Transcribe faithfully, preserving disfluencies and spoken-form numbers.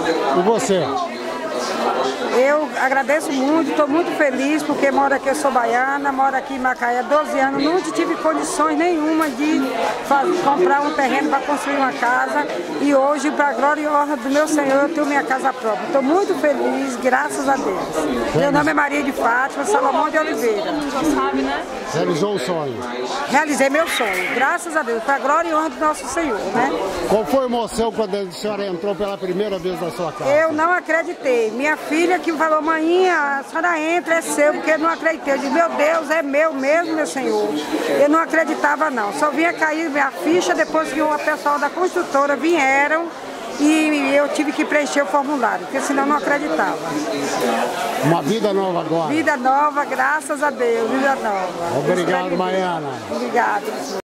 E você? Eu agradeço muito, estou muito feliz porque moro aqui, eu sou baiana, moro aqui em Macaé há doze anos, nunca tive condições nenhuma de fazer, comprar um terreno para construir uma casa e hoje, para a glória e honra do meu Senhor, eu tenho minha casa própria. Estou muito feliz, graças a Deus. Meu nome é Maria de Fátima Salomão de Oliveira. Já sabe, né? Realizou o sonho? Realizei meu sonho, graças a Deus, para a glória e honra do nosso Senhor, né? Qual foi a emoção quando a senhora entrou pela primeira vez na sua casa? Eu não acreditei. Minha filha que falou, mãinha, a senhora entra, é seu, porque eu não acreditei. Eu disse, meu Deus, é meu mesmo, meu Senhor. Eu não acreditava, não. Só vinha cair minha ficha depois que o pessoal da construtora vieram e eu tive que preencher o formulário, porque senão eu não acreditava. Uma vida nova agora. Vida nova, graças a Deus, vida nova. Obrigado, Maiana. Obrigado.